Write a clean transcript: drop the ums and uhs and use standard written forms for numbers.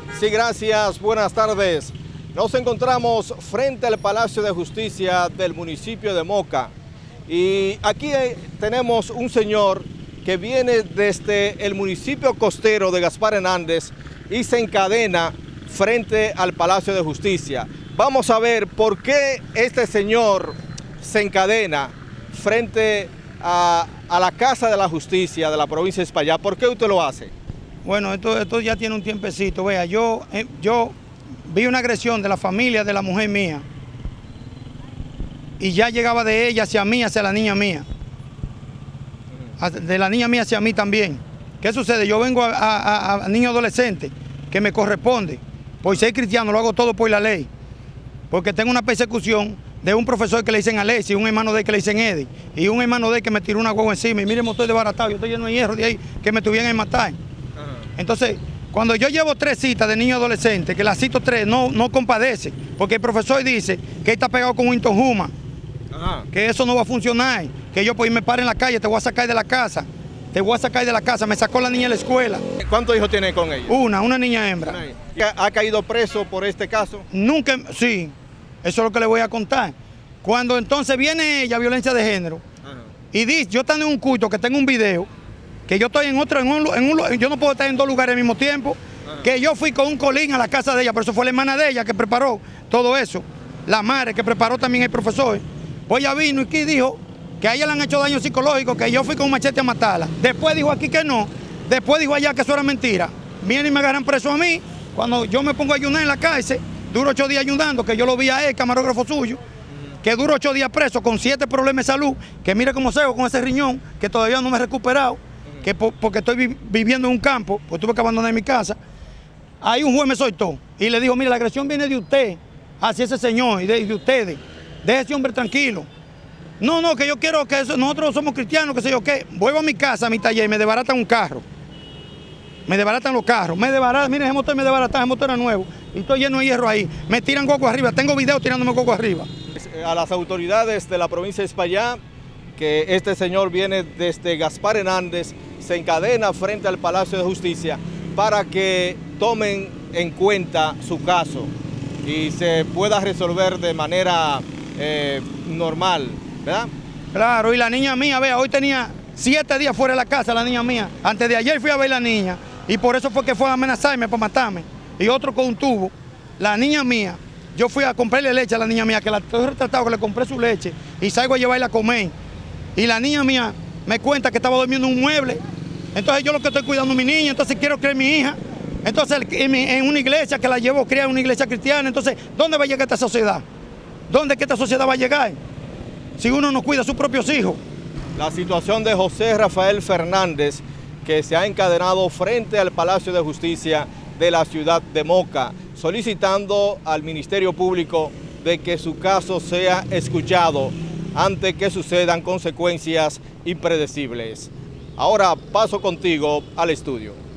Sí, gracias. Buenas tardes. Nos encontramos frente al Palacio de Justicia del municipio de Moca. Y aquí tenemos un señor que viene desde el municipio costero de Gaspar Hernández y se encadena frente al Palacio de Justicia. Vamos a ver por qué este señor se encadena frente a la Casa de la Justicia de la provincia de Espaillat. ¿Por qué usted lo hace? Bueno, esto ya tiene un tiempecito. Vea, yo vi una agresión de la familia de la mujer mía y ya llegaba de ella hacia mí, hacia la niña mía. De la niña mía hacia mí también. ¿Qué sucede? Yo vengo a niño adolescente que me corresponde. Por ser cristiano lo hago todo por la ley. Porque tengo una persecución de un profesor que le dicen Alexis, un hermano de él que le dicen Eddie, y un hermano de él que me tiró una guagua encima. Y miren, estoy desbaratado, yo estoy lleno de hierro de ahí que me tuvieran que matar. Entonces, cuando yo llevo 3 citas de niño adolescente, que las cito 3, no compadece, porque el profesor dice que él está pegado con Winton Huma, que eso no va a funcionar, que yo pues me pare en la calle, te voy a sacar de la casa, me sacó la niña de la escuela. ¿Cuántos hijos tiene con ella? Una niña hembra. ¿Ha caído preso por este caso? Nunca, sí, eso es lo que le voy a contar. Cuando entonces viene ella, violencia de género, y dice, yo estando en un culto que tengo un video, que yo estoy en otro, yo no puedo estar en 2 lugares al mismo tiempo, que yo fui con un colín a la casa de ella, pero eso fue la hermana de ella que preparó todo eso, la madre que preparó también el profesor. Pues ella vino y aquí dijo que a ella le han hecho daño psicológico, que yo fui con un machete a matarla. Después dijo aquí que no, después dijo allá que eso era mentira. Vienen y me agarran preso a mí, cuando yo me pongo a ayunar en la cárcel, duro 8 días ayunando, que yo lo vi a él, camarógrafo suyo, que duro 8 días preso con 7 problemas de salud, que mire cómo sigo con ese riñón, que todavía no me he recuperado. Que porque estoy viviendo en un campo, pues tuve que abandonar mi casa. Ahí un juez me soltó y le dijo, mire, la agresión viene de usted, hacia ese señor y de ustedes. Deje ese hombre tranquilo. No, que yo quiero que nosotros somos cristianos, que sé yo qué. Vuelvo a mi casa, a mi taller y me desbaratan un carro. Me desbaratan los carros, miren, ese motor me desbaratan, ese motor era nuevo. Y estoy lleno de hierro ahí. Me tiran coco arriba, tengo video tirándome coco arriba. A las autoridades de la provincia de Espaillat, que este señor viene desde Gaspar Hernández, se encadena frente al Palacio de Justicia para que tomen en cuenta su caso y se pueda resolver de manera normal, ¿verdad? Claro, y la niña mía, vea, hoy tenía 7 días fuera de la casa la niña mía. Antes de ayer fui a ver la niña y por eso fue que fue a amenazarme para matarme. Y otro con un tubo. La niña mía, yo fui a comprarle leche a la niña mía, que la estoy retratado, que le compré su leche y salgo a llevarla a comer. Y la niña mía me cuenta que estaba durmiendo en un mueble. Entonces yo lo que estoy cuidando a mi niña, entonces quiero criar a mi hija. Entonces en una iglesia que la llevo a criar, en una iglesia cristiana, entonces ¿dónde va a llegar esta sociedad? ¿Dónde es que esta sociedad va a llegar? Si uno no cuida a sus propios hijos. La situación de José Rafael Fernández, que se ha encadenado frente al Palacio de Justicia de la ciudad de Moca, solicitando al Ministerio Público de que su caso sea escuchado antes que sucedan consecuencias impredecibles. Ahora paso contigo al estudio.